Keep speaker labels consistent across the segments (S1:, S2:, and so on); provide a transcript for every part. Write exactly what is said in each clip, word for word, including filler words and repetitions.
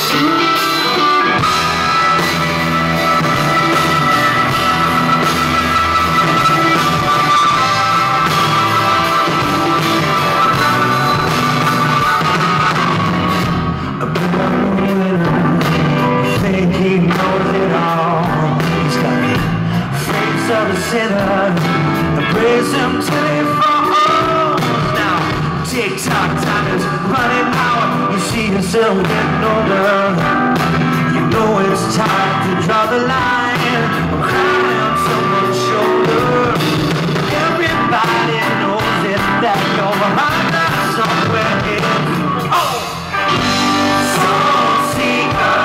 S1: Praise him till he falls. Now, tick-tock, time is running out. You see yourself getting older. You know it's time to draw the line. I'm crying on someone's shoulder. Everybody knows it, that you're behind that somewhere else. Oh! Soul seeker,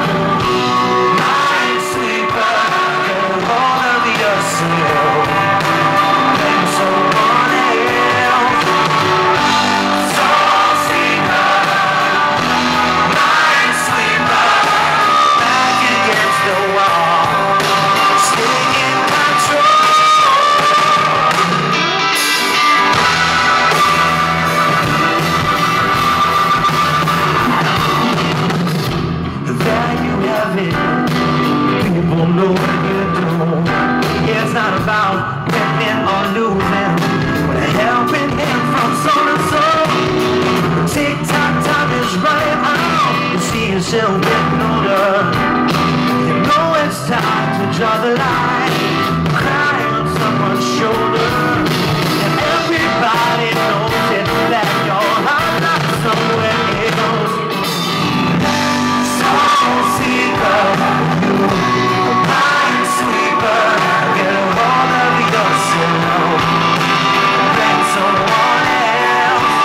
S1: mind sweeper, get hold of yourself. People know what you do. It's not about winning or losing, but helping him from soul to soul. Tick-tock, time is running out. You see yourself getting older. You know it's time to draw the line. Cry on someone's shoulder. And everybody knows it, that you're not somewhere else. Soul seeker, you mind sweeper, get a hold of yourself, let someone else.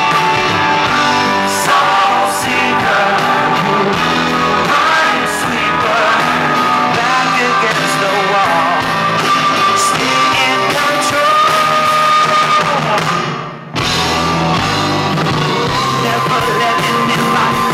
S1: Soul seeker, you mind sweeper, back against the wall, stay in control. Never letting it lie.